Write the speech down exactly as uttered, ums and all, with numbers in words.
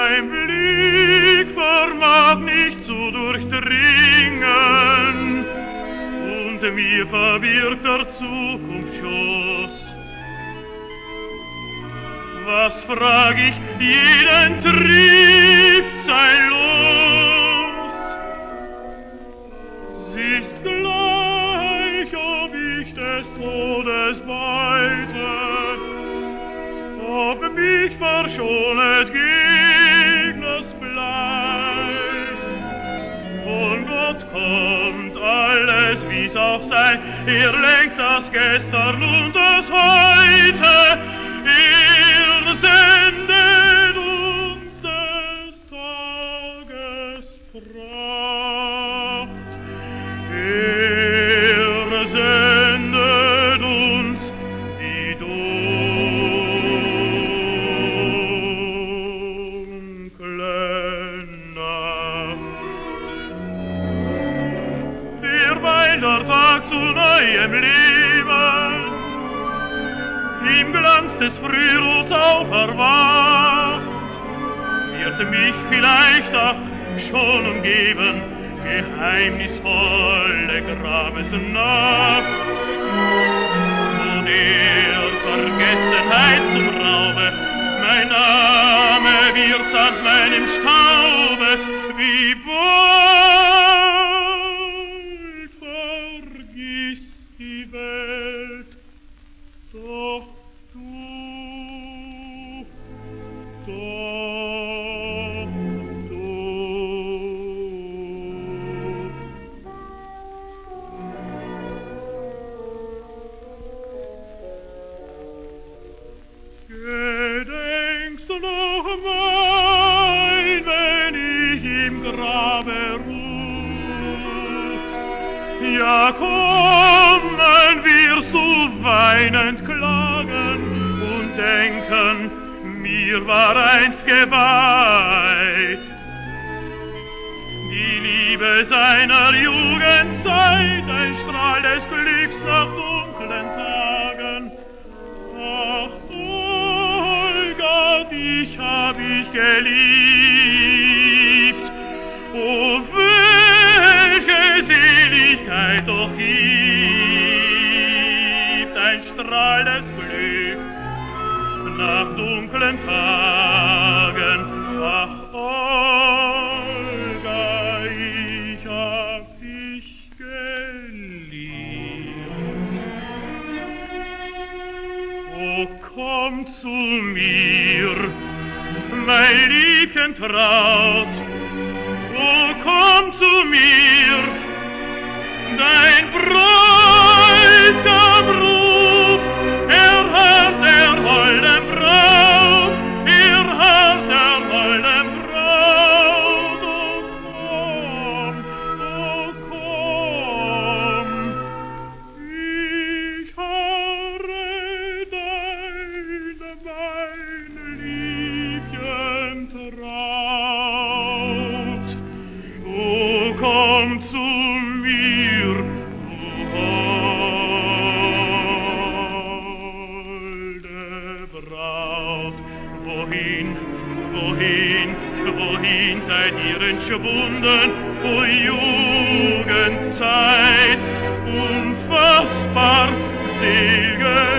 Dein Blick vermag nicht zu durchdringen und mir verbirgt der Zukunft Schoß. Was frag ich, jeden trifft sein Los. Siehst gleich, ob ich des Todes beute, ob mich verschonet Gegners Blei. Von Gott kommt alles, wie's auch sei, er lenkt das Gestern und das Heute, er sendet uns des Tages Pracht, er sendet uns die dunkle Nacht. Derweil der Tag zu neuem Leben im Glanz des Frührots auferwacht, wird mich vielleicht ach schon umgeben geheimnisvolle Grabesnacht, wo der Vergessenheit zum Raube mein Name wird an meinem Staube, wie bald vergisst die Welt, doch du, doch du. Gedenkst du noch mein, wenn ich im Grabe ruh? Ja, kommen wirst du weinend klagen und denken, mir war einst geweiht die Liebe seiner Jugendzeit, ein Strahl des Glücks nach dunklen Tagen. Ach, Olga, dich hab ich geliebt, oh, welche Seligkeit doch gibt ein Strahl des Glücks nach dunklen Tagen. Ach, Olga, ich hab dich geliebt. Oh, komm zu mir, mein Liebchen traut. Oh, komm zu mir, dein Bräutigam ruft, er hört der holden Braut, er hört der holden Braut. Oh komm, oh komm, ich harre deine, mein Liebchen traut. Oh, komm zu mir, du holde Braut. Wohin, wohin, wohin seid ihr entschwunden, o Jugendzeit, unfassbar selge